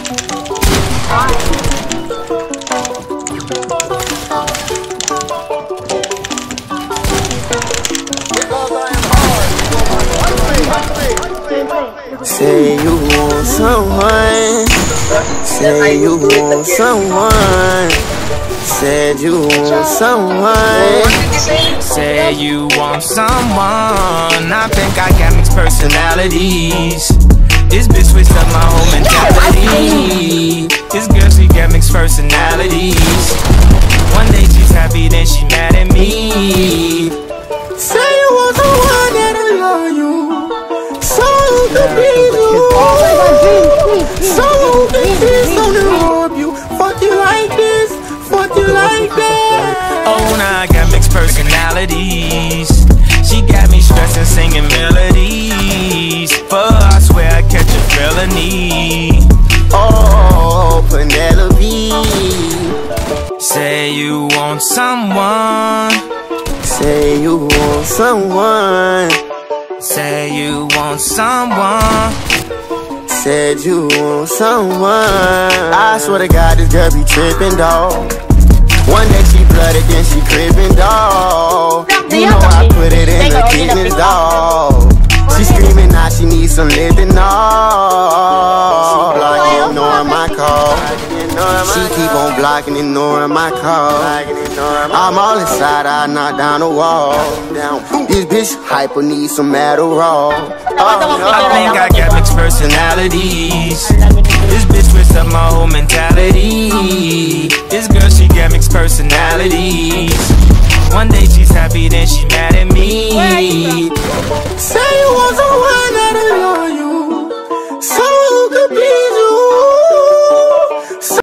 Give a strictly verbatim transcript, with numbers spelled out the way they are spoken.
Say you want someone. Say you want someone. Said you want someone. Say you want someone. I think I got mixed personalities. This bitch switched up my whole mentality. This girl, she got mixed personalities. One day she's happy, then she mad at me. Say you want someone that'll love you, so to please you, so the kids don't rob you. Fuck you like this, fuck you like that. Oh, now I got mixed personalities. She got me stressing, singing melodies. But I swear I catch a felony. Oh, Penelope. Say you want someone. Say you want someone. Say you want someone. Said you want someone. I swear to God, this girl be trippin', dawg. One day she flooded, then she cribbin', dawg. You know I put it in her kidneys, dawg. She screamin' now she needs some living, dawg. Blocking, ignoring my call. She keep on blocking, ignoring my call. I'm all inside, I knock down the wall. This bitch hyper needs some Adderall. I think I got mixed personalities. This bitch switched up my whole mentality. This girl, she got mixed personalities. One day she's happy, then she mad.